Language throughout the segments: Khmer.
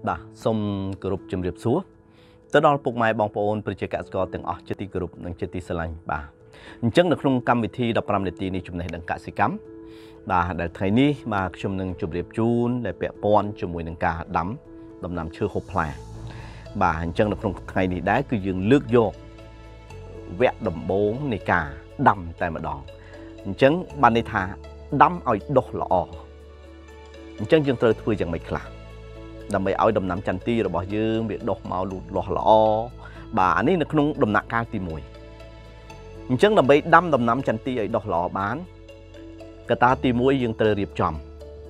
đã xong group chấm điệp xuống tới đó phục mai bong bồnប្រជាកសិករទាំងអស់ជាទីគោរពនិងជាទីស្រឡាញ់បាទអញ្ចឹងនៅក្នុងកម្មវិធី15នាទីនេះចំណេះដឹងកសិកម្មបាទដែលថ្ងៃនេះបាទខ្ញុំនឹងជម្រាបជូនដែលពាក់ព័ន្ធជាមួយនឹងការដាំដំណាំឈើហូបផ្លែបាទអញ្ចឹងនៅក្នុងថ្ងៃនេះដែរគឺយើងលើកយកវគ្គដំបូងនៃការដាំតែម្ដងអញ្ចឹងបានន័យថាដាំឲ្យដុះល្អអញ្ចឹងយើងត្រូវធ្វើយ៉ាងម៉េចខ្លះដើម្បីឲ្យដំណាំចន្ទទីរបស់យើងវាដុះមកលូតលាស់ល្អបាទអានេះនៅក្នុងដំណាក់កាលទី1អញ្ចឹងដើម្បីដាំដំណាំចន្ទទីឲ្យដុះល្អបានកត្តាទី1យើងត្រូវរៀបចំ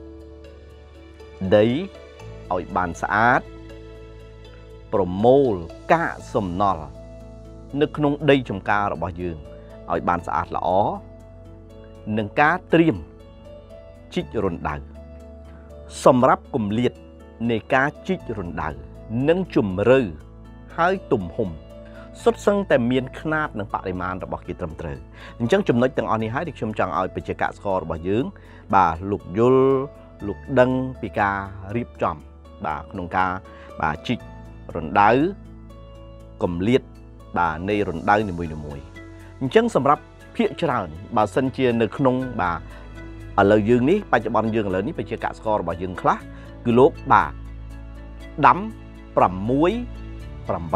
ដីឲ្យបានស្អាតប្រមូលកាកសំណល់នៅក្នុងដីចម្ការរបស់យើងឲ្យបានស្អាតល្អនឹងការត្រៀមជីករណ្ដៅសម្រាប់គម្លាតនៃការជីករណ្ដៅនិងជំរឿហើយទំហំសុទ្ធសឹងតែមានຂະຫນាតនិងបរិមាណរបស់គេត្រឹមត្រូវអញ្ចឹងចំណុចទាំងអស់នេះហើយដែលខ្ញុំចង់ឲ្យប្រជាកសិកររបស់យើងបាទលោកយល់លោកដឹងពីការរៀបចំបាទក្នុងការបាទជីករណ្ដៅគម្លាតបាទនៃរណ្ដៅនីមួយៗអញ្ចឹងសម្រាប់ភាគច្រើនបើសិនជានៅក្នុងបាទឥឡូវយើងនេះបច្ចុប្បន្នយើងឥឡូវនេះប្រជាកសិកររបស់យើងខ្លះគឺលោកបាទដាំ6 8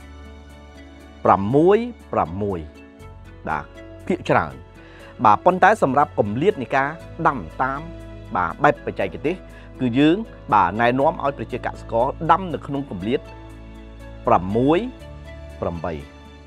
បាទភាគច្រើនបាទប៉ុន្តែសម្រាប់គម្លាតនៃការដាំតាមបាទបែបបច្ចេកទេសគឺយើងបាទណែនាំឲ្យប្រជាកសិករដាំនៅក្នុងគម្លាត6 8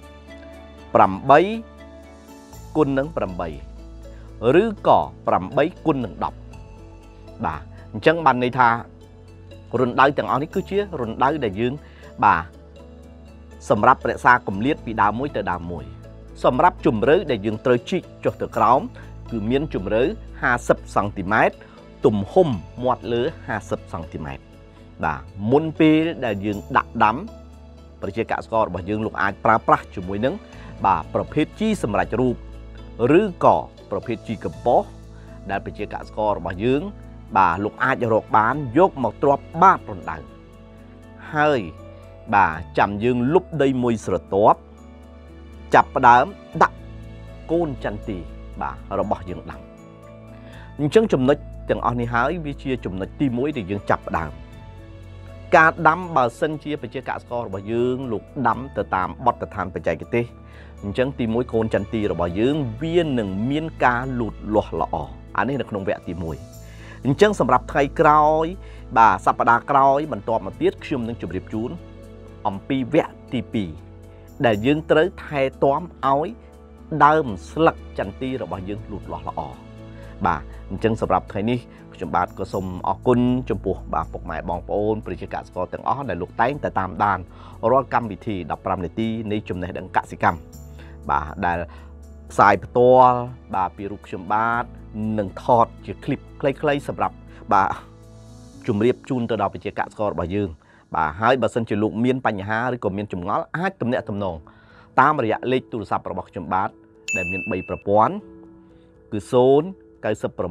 គុណនឹង8ឬក៏8គុណនឹង10បាទអញ្ចឹងបានន័យថារណ្ដៅទាំងអស់នេះគឺជារណ្ដៅដែលយើងបាទសម្រាប់រក្សាគម្លាតពីដើមមួយទៅដើមមួយសម្រាប់ជម្រៅដែលយើងត្រូវជីកចុះទៅក្រោមគឺមានជម្រៅ50សង់ទីម៉ែត្រទំហំមាត់លើ50សង់ទីម៉ែត្របាទមុនពេលដែលយើងដាក់ដាំប្រជាកសិកររបស់យើងលោកអាចប្រើប្រាស់ជាមួយនឹងបាទប្រភេទជីសម្រាប់រូបឬក៏ប្រភេទជីកំប៉ុស្តដែលប្រជាកសិកររបស់យើងបាទលោកអាចរកបានយកមកទ្រាប់បាតរណ្ដៅហើយបាទចាំយើងលុបដីមួយស្រទាប់ចាប់ផ្ដើមដាក់កូនចន្ទទីបាទរបស់យើងដាំអញ្ចឹងចំណុចទាំងអស់នេះហើយវាជាចំណុចទី1ដែលយើងចាប់ផ្ដើមការដាំបើសិនជាប្រជាកសិកររបស់យើងលោកដាំទៅតាមបទដ្ឋានបច្ចេកទេសអញ្ចឹងទី1កូនចន្ទទីរបស់យើងវានឹងមានការលូតលាស់ល្អអានេះនៅក្នុងវគ្គទី1អញ្ចឹងសម្រាប់ថ្ងៃក្រោយបាទសប្តាហ៍ក្រោយបន្ទាប់មកទៀតខ្ញុំនឹងជម្រាបជូនអំពីវគ្គទី2ដែលយើងត្រូវថែទាំឲ្យដើមស្លឹកចន្ទទីរបស់យើងលូតលាស់ល្អបាទអញ្ចឹងសម្រាប់ថ្ងៃនេះខ្ញុំបាទក៏សូមអរគុណចំពោះបាទពុកម៉ែបងប្អូនប្រជាកសិករទាំងអស់ដែលលោកតែងតែតាមដានរាល់កម្មវិធី15នាទីនៃចំណេះដឹងកសិកម្មបាទដែលផ្សាយផ្ទាល់បាទពីរូបខ្ញុំបាទនឹងថតជាคลิปខ្លីៗសម្រាប់បាទជម្រាបជូនទៅដល់ប្រជាកសិកររបស់យើងបាទហើយបើសិនជាលោកមានបញ្ហាឬក៏មានចម្ងល់អាចទំនាក់ទំនងតាមរយៈលេខទូរស័ព្ទរបស់ខ្ញុំបាទដែលមាន3ប្រព័ន្ធគឺ096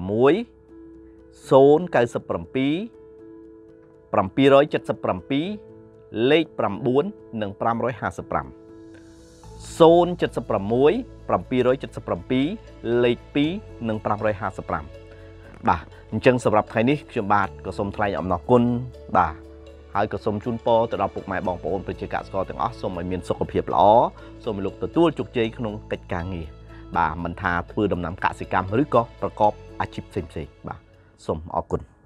097 777លេខ9និង555 076 777លេខ2និង555បាទអញ្ចឹងសម្រាប់ថ្ងៃនេះខ្ញុំបាទក៏សូមថ្លែងអំណរគុណបាទហើយក៏សូមជូនពរទៅដល់ពុកម៉ែបងប្អូនប្រជាកសិករទាំងអស់សូមឲ្យមានសុខភាពល្អសូមឲ្យលោកទទួលជោគជ័យក្នុងកិច្ចការងារបាទមិនថាធ្វើដំណាំកសិកម្មឬក៏ប្រកបអាជីពផ្សេងៗបាទសូមអរគុណ